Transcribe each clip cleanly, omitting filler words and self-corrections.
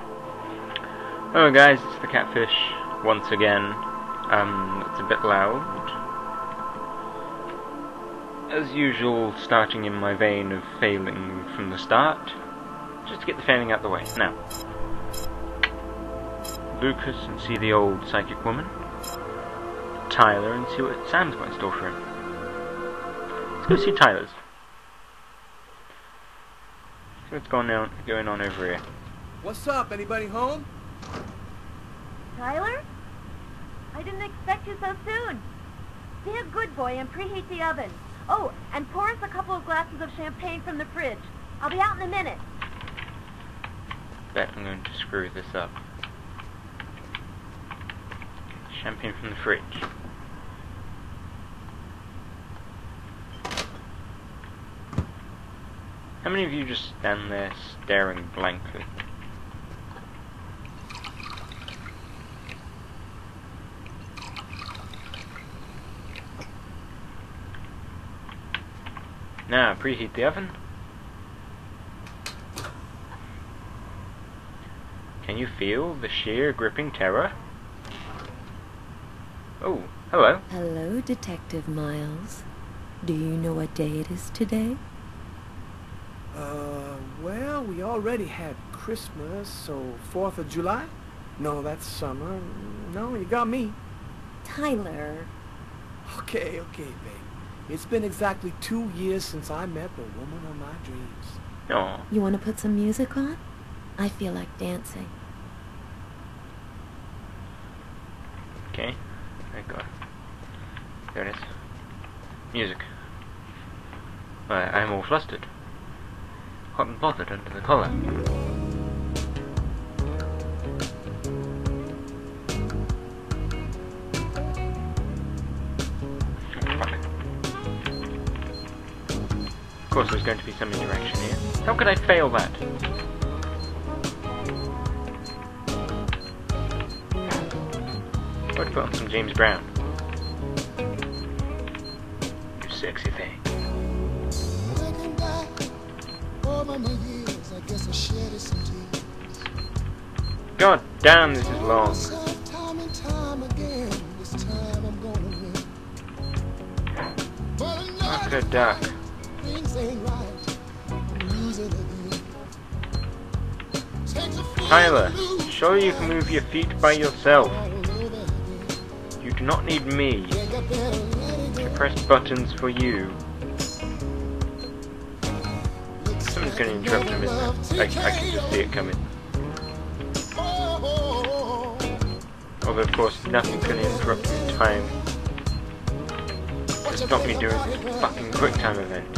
Oh guys, it's the catfish once again. It's a bit loud. As usual, starting in my vein of failing from the start. Just to get the failing out the way. Now, Lucas and see the old psychic woman. Tyler and see what Sam's got in store for him. Let's go see Tyler's. See what's going on over here. What's up? Anybody home? Tyler? I didn't expect you so soon. Be a good boy and preheat the oven. Oh, and pour us a couple of glasses of champagne from the fridge. I'll be out in a minute. Bet I'm going to screw this up. Champagne from the fridge. How many of you just stand there staring blankly? Now, preheat the oven. Can you feel the sheer gripping terror? Oh, hello. Hello, Detective Miles. Do you know what day it is today? Well, we already had Christmas, so 4th of July? No, that's summer. No, you got me. Tyler. Okay, babe. It's been exactly 2 years since I met the woman of my dreams. Aw. You want to put some music on? I feel like dancing. Okay, there you go. There it is. Music. I'm all flustered. Hot and bothered under the collar. Of course there's going to be some interaction here. How could I fail that? I'd put on some James Brown. You sexy thing. God damn, this is long. After dark. Tyler, surely you can move your feet by yourself. You do not need me to press buttons for you. Someone's going to interrupt him, isn't it? I can just see it coming. Although of course nothing's going to interrupt me in time to stop me doing this fucking quick time event.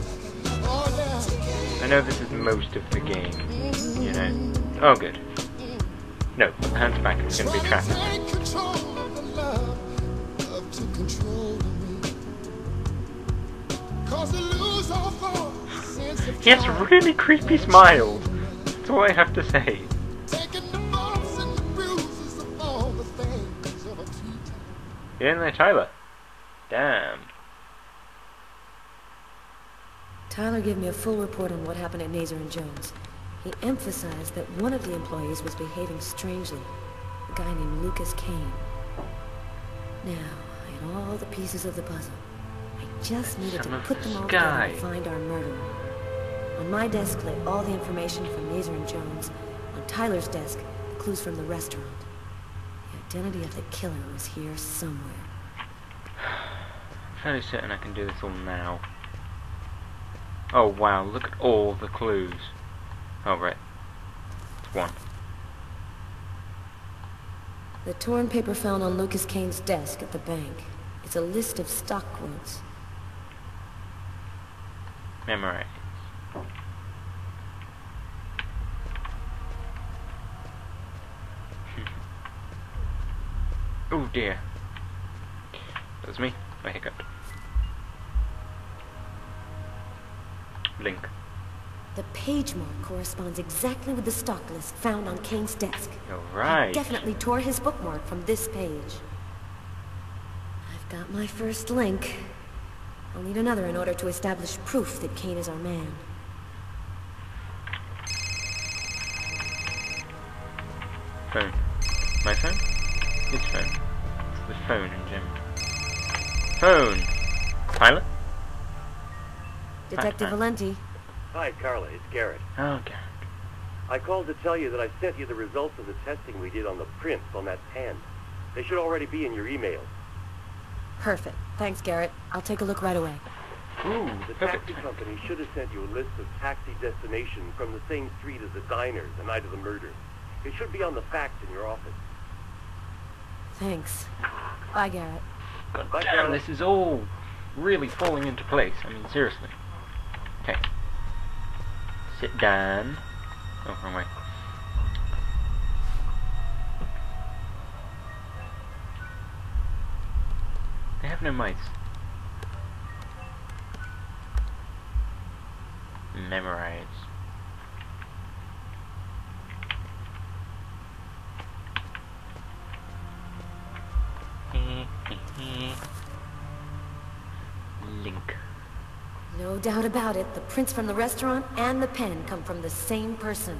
I know this is most of the game, you know. Oh good. No, hands back, it's going to be trapped. He has really creepy smiles. That's all I have to say. Get in there, Tyler. Damn. Tyler gave me a full report on what happened at Nazer and Jones. He emphasized that one of the employees was behaving strangely. A guy named Lucas Kane. Now, I had all the pieces of the puzzle. I just needed to put them all together and find our murderer. On my desk lay all the information from Nazer and Jones. On Tyler's desk, the clues from the restaurant. The identity of the killer was here somewhere. I'm fairly certain I can do this all now. Oh wow, look at all the clues. Oh right. It's one. The torn paper found on Lucas Kane's desk at the bank. It's a list of stock quotes. Memorize. Oh dear. That was me. I hiccuped. Link. The page mark corresponds exactly with the stock list found on Kane's desk. Alright. He definitely tore his bookmark from this page. I've got my first link. I'll need another in order to establish proof that Kane is our man. Phone. My phone? His phone. It's the phone in general. Phone! Tyler? Detective Valenti. Hi, Carla. It's Garrett. Oh, Garrett. I called to tell you that I sent you the results of the testing we did on the prints on that pen. They should already be in your email. Perfect. Thanks, Garrett. I'll take a look right away. Ooh, The perfect. taxi company should have sent you a list of taxi destinations from the same street as the diner the night of the murder. It should be on the fax in your office. Thanks. Bye, Garrett. God Bye, damn, Carla. this is all really falling into place. I mean, seriously. Okay. Sit down. Oh, wrong way. They have no mice. Memorize. Link. No doubt about it, the prints from the restaurant and the pen come from the same person.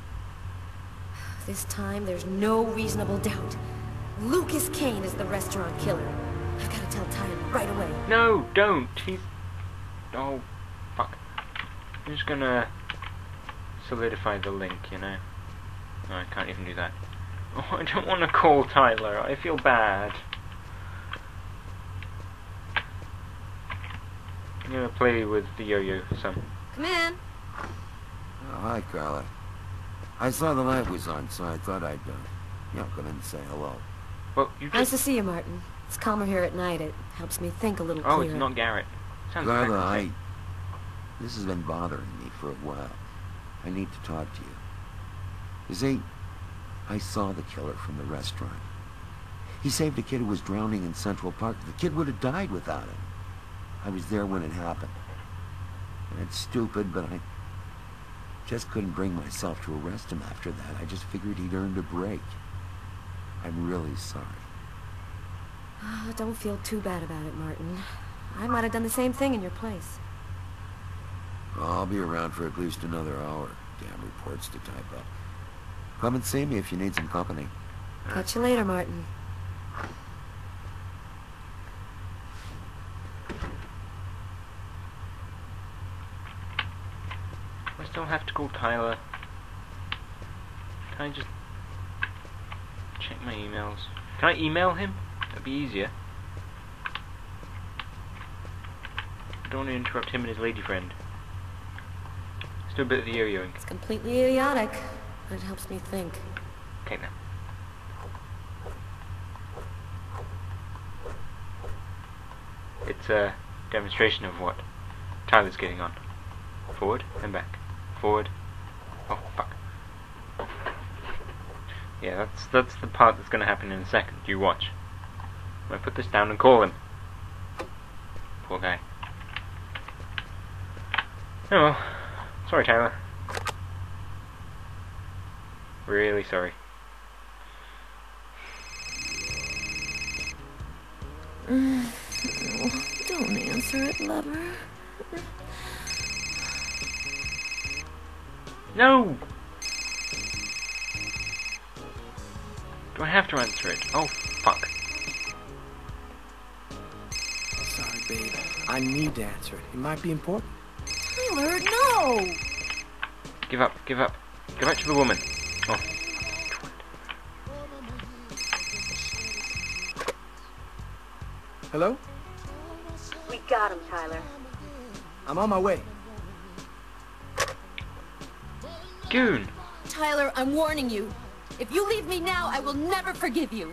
This time, there's no reasonable doubt. Lucas Kane is the restaurant killer. I've got to tell Tyler right away. No, don't. He's... Oh, fuck. I'm just gonna solidify the link, you know. No, I can't even do that. Oh, I don't want to call Tyler. I feel bad. I'm gonna play with the yo-yo some. Come in. Oh, hi, Carla. I saw the light was on, so I thought I'd, come in and say hello. Well, you Nice just... to see you, Martin. It's calmer here at night. It helps me think a little Oh, clearer. it's not Garrett. Sounds Carla, exactly this has been bothering me for a while. I need to talk to you. You see, I saw the killer from the restaurant. He saved a kid who was drowning in Central Park. The kid would have died without him. I was there when it happened. And it's stupid, but I just couldn't bring myself to arrest him after that. I just figured he'd earned a break. I'm really sorry. Oh, don't feel too bad about it, Martin. I might have done the same thing in your place. I'll be around for at least another hour. Damn reports to type up. Come and see me if you need some company. Catch you later, Martin. I still have to call Tyler. Can I just check my emails? Can I email him? That'd be easier. I don't want to interrupt him and his lady friend. Let's do a bit of the yo-yoing. It's completely idiotic, but it helps me think. Okay then. It's a demonstration of what Tyler's getting on. Forward and back. Forward. Oh, fuck. Yeah, that's the part that's going to happen in a second. You watch. I'm going to put this down and call him. Poor guy. Oh well. Sorry, Tyler. Really sorry. Don't answer it, lover. No! Do I have to answer it? Oh, fuck. Sorry, babe. I need to answer it. It might be important. Tyler, no! Give up, give up. Go back to the woman. Oh. Hello? We got him, Tyler. I'm on my way. Goon! Tyler, I'm warning you. If you leave me now, I will never forgive you.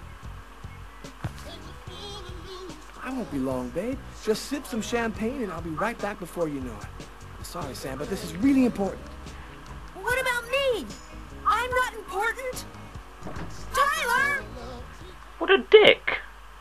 I won't be long, babe. Just sip some champagne and I'll be right back before you know it. I'm sorry, Sam, but this is really important. What about me? I'm not important. Tyler! What a dick!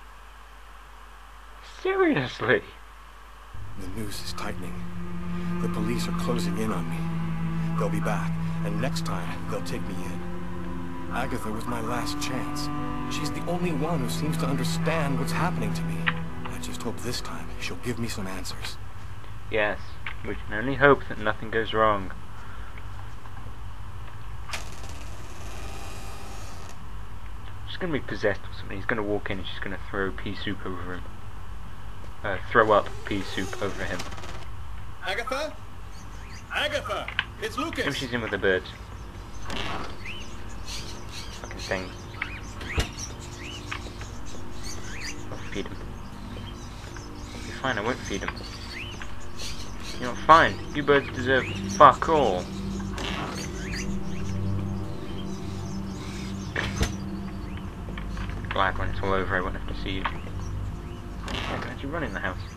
Seriously? The noose is tightening. The police are closing in on me. They'll be back, and next time, they'll take me in. Agatha was my last chance. She's the only one who seems to understand what's happening to me. I just hope this time she'll give me some answers. Yes, we can only hope that nothing goes wrong. She's gonna be possessed or something. He's gonna walk in and she's gonna throw pea soup over him. Throw up pea soup over him. Agatha? Agatha! It's Lucas! Maybe she's in with the birds. Fucking thing. I'll feed him. You're fine, I won't feed him. You know, fine. You birds deserve fuck all. Glad when it's all over I won't have to see you. I can actually run in the house.